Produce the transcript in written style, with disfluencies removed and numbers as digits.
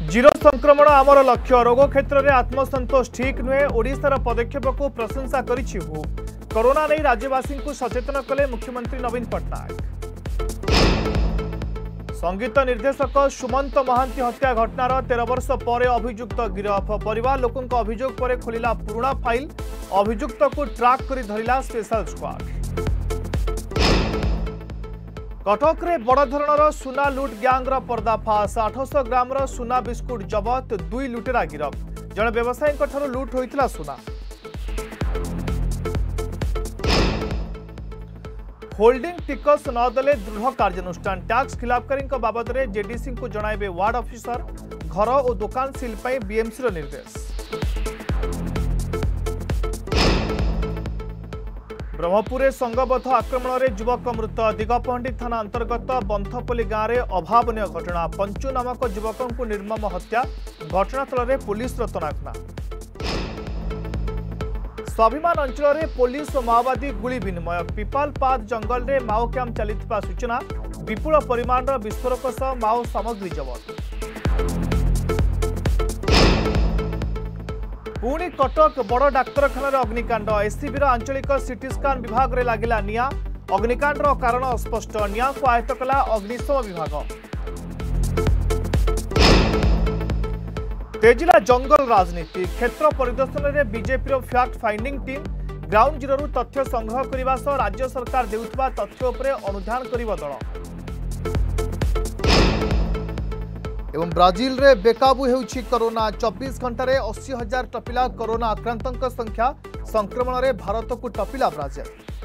Zero संक्रमण आमर लक्ष्य। रोग क्षेत्र में आत्मसंतोष ठीक नुहे। ओडिशार पदक्षेप को प्रशंसा करिछि हु। कोरोना नहीं राज्यवासी को सचेतन कले मुख्यमंत्री नवीन पट्टनायक। संगीत निर्देशक सुमंत महांती हत्या घटनार 13 वर्ष पर अभियुक्त गिरफ। परिवार लोकों अभियोग पर खोलिला पुराना फाइल। अभियुक्त को ट्राक कर धरिला स्पेशल स्क्वाड। कटक रे बड़ धरणर सुना लुट ग्यांगर पर्दाफाश। 800 ग्राम सुना बिस्कुट जबत। 2 लुटेरा गिरफ। जड़े व्यवसायी लुट होता सुना। होल्डिंग टिकस नदेले दृढ़ कार्यानुष्ठान। टैक्स खिलाफकारी बाबद में जेडीसी को जणाइबे वार्ड ऑफिसर। घर और दुकान सिल पर बीएमसी निर्देश। ब्रह्मपुर संगबद्ध आक्रमण में युवक मृत। दिगपहंडी थाना अंतर्गत बंथपल्ली गांव में अभावनीय घटना। पंचू नामक युवक को निर्मम हत्या। घटनास्थल में पुलिस तनाघना। स्वाभिमान अंचल में पुलिस और माओवादी गुली विनिमय। पिपालपाद जंगल में माओ कैंप चलता सूचना। विपुल परिमाण विस्फोरक सह माओ सामग्री जबत। पुणी कटक बड़ डाक्तरखाना अग्निकांड। एससीबी आंचलिक सीटी स्कान विभाग में लगिला निया। अग्निकांड कारण अस्पष्ट। निया को आयत्त कला अग्निशम विभाग। तेजिला जंगल राजनीति। क्षेत्र परिदर्शन में BJP fact finding team. Ground zero तथ्य संग्रह करने सह राज्य सरकार देउथबा तथ्य उपरे अनुधान करिबो दल। एवं ब्राजिल रे बेकाबू हेउछि कोरोना। 24 घंटे 80,000 टपिला कोरोना आक्रांतों संख्या। संक्रमण में भारत को टपिला ब्राजिल।